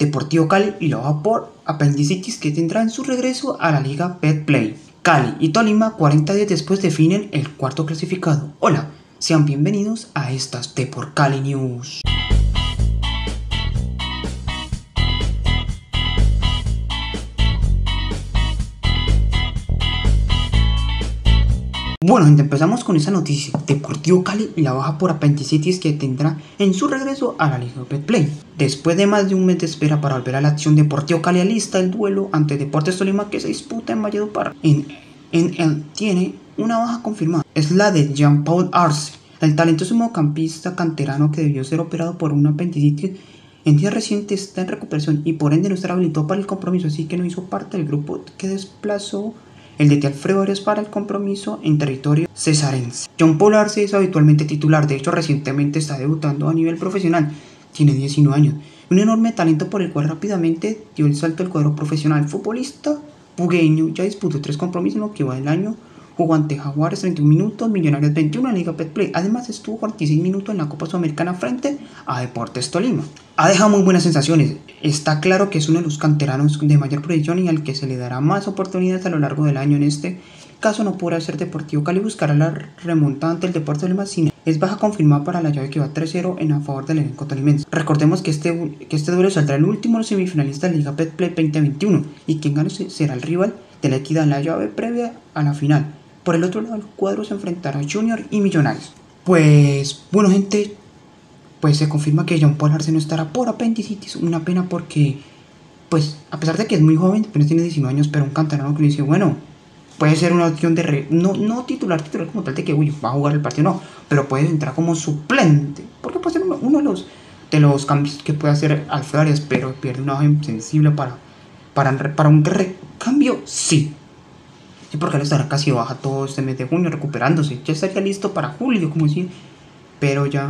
Deportivo Cali y lo baja por apendicitis que tendrá en su regreso a la Liga Betplay. Cali y Tolima 40 días después definen el cuarto clasificado. Hola, sean bienvenidos a estas Depor Cali News. Bueno gente, empezamos con esa noticia. Deportivo Cali y la baja por apendicitis que tendrá en su regreso a la Liga Betplay. Después de más de un mes de espera para volver a la acción, Deportivo Cali alista el duelo ante Deportes Tolima que se disputa en Valledupar. Tiene una baja confirmada. Es la de Jean-Paul Arce, el talentoso mediocampista canterano que debió ser operado por una apendicitis. En días recientes está en recuperación y por ende no estará habilitado para el compromiso, así que no hizo parte del grupo que desplazó el DT Alfredo Arias para el compromiso en territorio cesarense. Jean-Paul Arce es habitualmente titular, de hecho recientemente está debutando a nivel profesional, tiene 19 años, un enorme talento por el cual rápidamente dio el salto al cuadro profesional. Futbolista bugueño, ya disputó 3 compromisos en lo que va del año, jugó ante Jaguares 31 minutos, Millonarios 21 en la Liga Betplay, además estuvo 46 minutos en la Copa Sudamericana frente a Deportes Tolima. Ha dejado muy buenas sensaciones, está claro que es uno de los canteranos de mayor proyección y al que se le dará más oportunidades a lo largo del año. En este caso no podrá ser Deportivo Cali, buscará la remontada ante el Deportes Tolima, es baja confirmada para la llave que va 3-0 en a favor del elenco tolimense. Recordemos que este duelo saldrá el último de los semifinalistas de la Liga Betplay 2021 y quien gane será el rival de la Equidad en la llave previa a la final. Por el otro lado del cuadro se enfrentará Junior y Millonarios. Pues bueno gente, pues se confirma que Jean-Paul Arce no estará por apendicitis. Una pena porque, pues a pesar de que es muy joven, apenas tiene 19 años, pero un canterano que le dice, bueno, puede ser una opción de no titular como tal de que va a jugar el partido, no, pero puede entrar como suplente, porque puede ser uno de los cambios que puede hacer Alfredo Arias, pero pierde una hoja sensible para un recambio, sí. Sí, porque él estará casi baja todo este mes de junio recuperándose. Ya estaría listo para julio, como decir. Pero ya.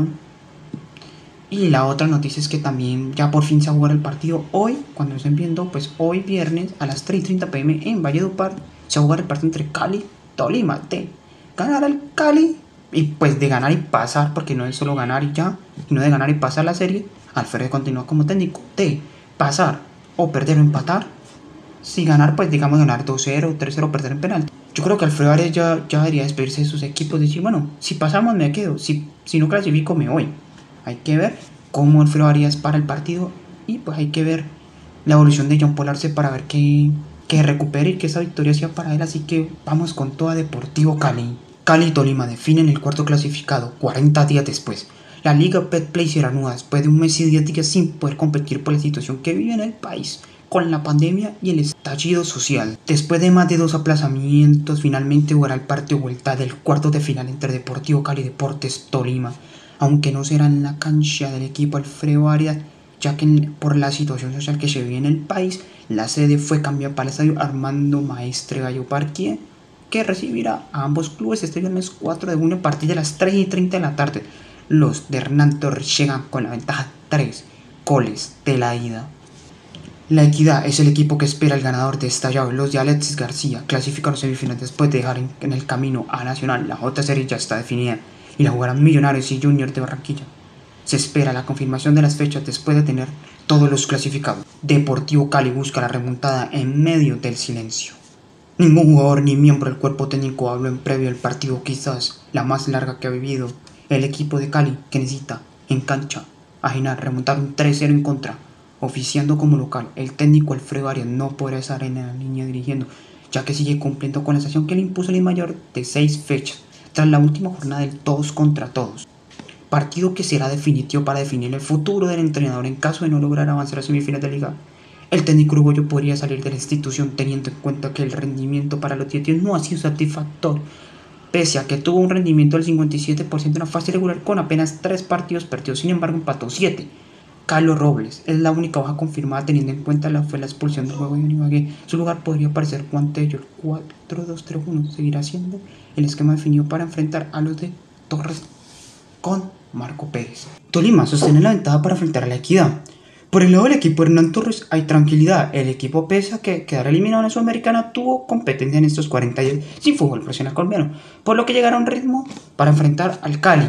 Y la otra noticia es que también ya por fin se va a jugar el partido hoy. Cuando lo estén viendo, pues hoy viernes a las 3:30 p.m. en Valledupar se va a jugar el partido entre Cali y Tolima. De ganar al Cali y pues de ganar y pasar, porque no es solo ganar y ya, sino de ganar y pasar la serie. Alfredo continúa como técnico. De pasar o perder o empatar. Si ganar, pues digamos ganar 2-0, 3-0, perder en penal. Yo creo que Alfredo Arias ya debería despedirse de sus equipos, decir, bueno, si pasamos me quedo, si no clasifico me voy. Hay que ver cómo Alfredo Arias para el partido y pues hay que ver la evolución de Jean-Paul Arce para ver que recupere y que esa victoria sea para él. Así que vamos con toda Deportivo Cali. Cali y Tolima definen el cuarto clasificado 40 días después. La Liga Betplay se reanuda después de un mes y 10 días sin poder competir por la situación que vive en el país con la pandemia y el estallido social. Después de más de 2 aplazamientos, finalmente jugará el partido vuelta del cuarto de final entre Deportivo Cali y Deportes Tolima, aunque no será en la cancha del equipo Alfredo Arias, ya que por la situación social que se vive en el país, la sede fue cambiada para el estadio Armando Maestre Valledupar, que recibirá a ambos clubes este viernes 4 de junio a partir de las 3:30 de la tarde. Los de Hernán Torres llegan con la ventaja 3 goles de la ida. La Equidad es el equipo que espera el ganador de esta llave. Los de Alexis García clasificaron semifinales después de dejar en el camino a Nacional. La J-Serie ya está definida y la jugarán Millonarios y Junior de Barranquilla. Se espera la confirmación de las fechas después de tener todos los clasificados. Deportivo Cali busca la remontada en medio del silencio. Ningún jugador ni miembro del cuerpo técnico habló en previo al partido, quizás la más larga que ha vivido el equipo de Cali, que necesita en cancha ajena remontar un 3-0 en contra. Oficiando como local, el técnico Alfredo Arias no podrá estar en la línea dirigiendo, ya que sigue cumpliendo con la sanción que le impuso el mayor de 6 fechas, tras la última jornada del todos contra todos. Partido que será definitivo para definir el futuro del entrenador en caso de no lograr avanzar a semifinales de liga. El técnico uruguayo podría salir de la institución teniendo en cuenta que el rendimiento para los dietios no ha sido satisfactorio, pese a que tuvo un rendimiento del 57% en la fase regular con apenas 3 partidos perdidos, sin embargo empató 7. Carlos Robles es la única baja confirmada teniendo en cuenta la expulsión del juego de Ibagué. Su lugar podría aparecer Juan Tello. El 4-2-3-1 seguirá siendo el esquema definido para enfrentar a los de Torres con Marco Pérez. Tolima sostiene la ventaja para enfrentar a la Equidad. Por el lado del equipo Hernán Torres hay tranquilidad. El equipo, pese a que quedara eliminado en la Sudamericana, tuvo competencia en estos 40 días sin fútbol profesional colombiano, por lo que llegaron a un ritmo para enfrentar al Cali.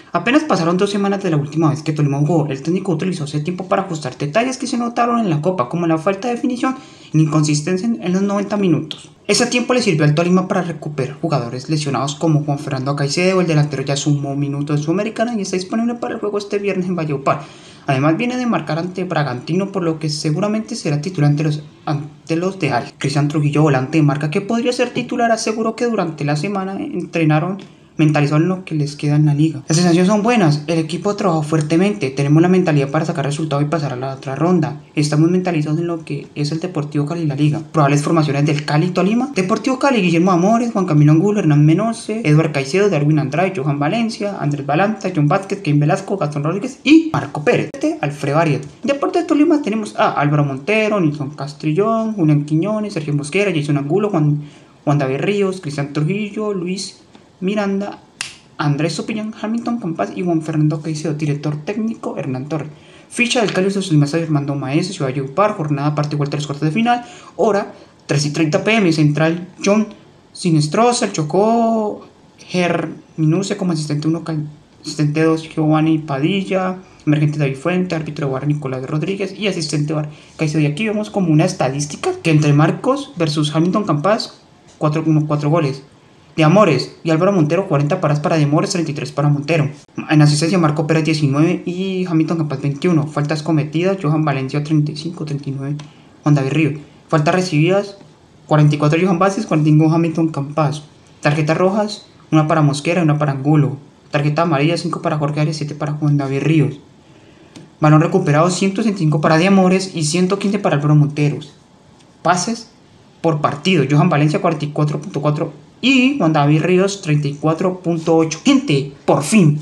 Apenas pasaron 2 semanas de la última vez que Tolima jugó, el técnico utilizó ese tiempo para ajustar detalles que se notaron en la Copa, como la falta de definición y la inconsistencia en los 90 minutos. Ese tiempo le sirvió al Tolima para recuperar jugadores lesionados como Juan Fernando Caicedo, el delantero ya sumó minutos de Sudamericana y está disponible para el juego este viernes en Valledupar. Además viene de marcar ante Bragantino, por lo que seguramente será titular ante los de Al. Cristian Trujillo, volante de marca que podría ser titular, aseguró que durante la semana entrenaron mentalizaron lo que les queda en la liga. Las sensaciones son buenas, el equipo trabajó fuertemente, tenemos la mentalidad para sacar resultados y pasar a la otra ronda. Estamos mentalizados en lo que es el Deportivo Cali y la liga. Probables formaciones del Cali y Tolima. Deportivo Cali, Guillermo Amores, Juan Camilo Angulo, Hernán Menose, Eduard Caicedo, Darwin Andrade, Johan Valencia, Andrés Balanta, John Vázquez, Cain Velasco, Gastón Rodríguez y Marco Pérez. Alfredo Arias. Deportes de Tolima tenemos a Álvaro Montero, Nilson Castrillón, Julián Quiñones, Sergio Mosquera, Jason Angulo, Juan David Ríos, Cristian Trujillo, Luis Miranda, Andrés Sopiñán, Hamilton Campas y Juan Fernando Caicedo. Director técnico Hernán Torres. Ficha del Cali Tolima Armando Maese, Ciudad Valledupar, jornada parte igual 3 cuartos de final, hora 3:30 p.m. Central John Sinestroza, Chocó, Minuce como asistente 1, asistente 2 Giovanni Padilla, emergente David Fuente, árbitro de VAR Nicolás Rodríguez y asistente VAR Caicedo. Y aquí vemos como una estadística que entre Marcos versus Hamilton Campas 4 goles. De Amores y Álvaro Montero 40 paradas para De Amores, 33 para Montero. En asistencia Marco Pérez 19 y Hamilton Campas 21. Faltas cometidas Johan Valencia 35, 39 Juan David Ríos. Faltas recibidas 44 Johan Vázquez, 45 Hamilton Campas. Tarjetas rojas, una para Mosquera y una para Angulo. Tarjeta amarilla 5 para Jorge Arias, 7 para Juan David Ríos. Balón recuperado 165 para De Amores y 115 para Álvaro Montero. Pases por partido Johan Valencia 44.4 y Juan David Ríos 34.8. Gente, por fin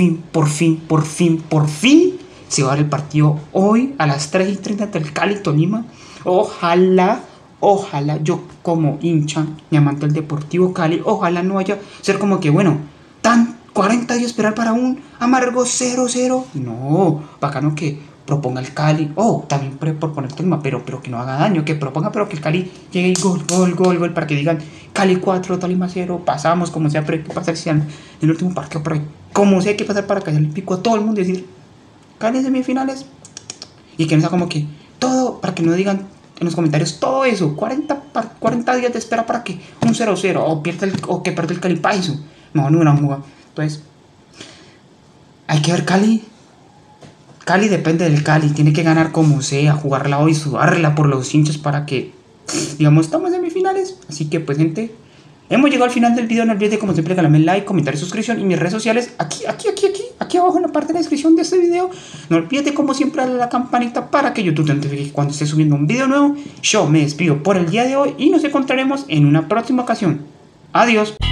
se va a dar el partido hoy a las 3:30 del Cali Tolima. Ojalá yo como hincha y amante del Deportivo Cali, ojalá no vaya a ser como que bueno, tan 40 días esperar para un amargo 0-0. No, bacano que proponga el Cali, también por poner Tolima, pero que no haga daño, que proponga, pero que el Cali llegue y gol, para que digan Cali 4, Tolima 0, pasamos como sea, pero hay que pasar si en el último partido, pero como sea hay que pasar para callar el pico a todo el mundo y decir Cali en semifinales, y que no sea como que todo, para que no digan en los comentarios todo eso, 40 días de espera para que un 0-0, o que pierda el Cali Paiso, no una jugada. Entonces hay que ver Cali depende del Cali, tiene que ganar como sea, jugarla hoy, sudarla por los hinchas para que, digamos, estamos en semifinales. Así que pues gente, hemos llegado al final del video. No olvides como siempre regalarme like, comentar y suscripción, y mis redes sociales aquí abajo en la parte de la descripción de este video. No olvides como siempre darle a la campanita para que YouTube te notifique cuando esté subiendo un video nuevo. Yo me despido por el día de hoy y nos encontraremos en una próxima ocasión. Adiós.